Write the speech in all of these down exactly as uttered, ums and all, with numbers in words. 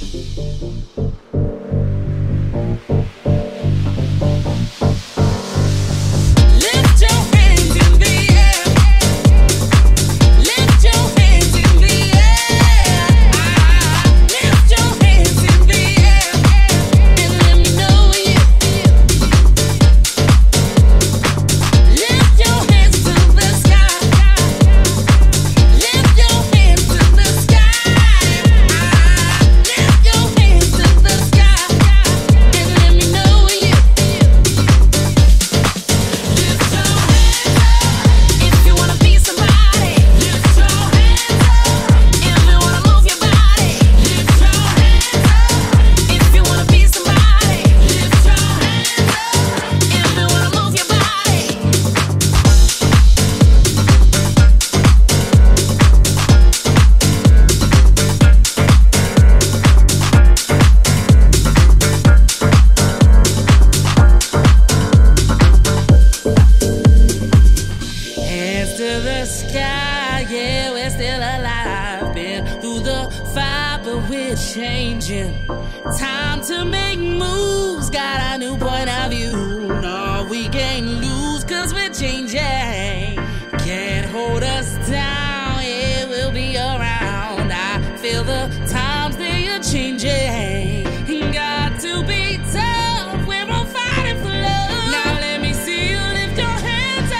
Changing, time to make moves. Got a new point of view. No, we can't lose, cause we're changing. Can't hold us down, yeah, we'll be around. I feel the times they are changing. Got to be tough, we're all fighting for love. Now let me see you lift your hands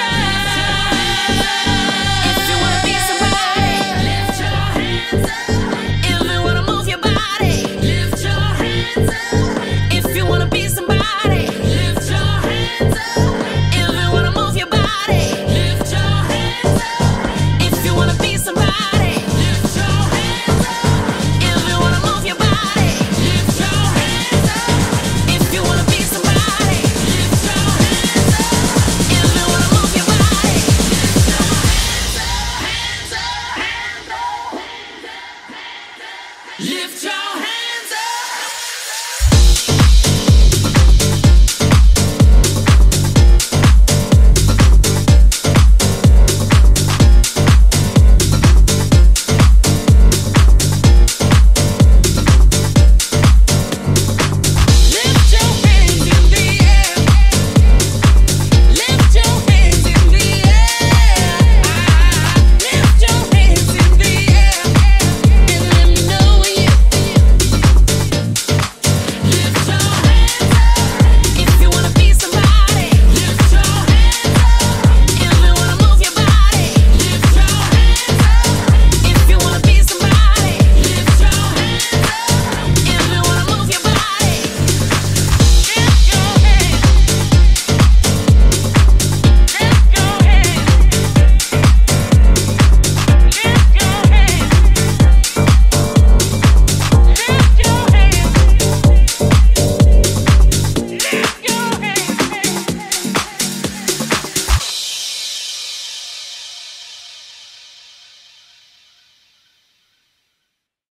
up. If you wanna be somebody, lift your hands up. If you wanna move your body, lift your hands up. If you wanna be somebody, lift your hands up. If you wanna move your body, lift your hands up. If you wanna be somebody, lift your hands up. If you wanna move your body, lift your hands up. If you wanna be somebody, lift your hands up. If you wanna move your body, lift your hands up, hands up, hands up, hands up. Lift your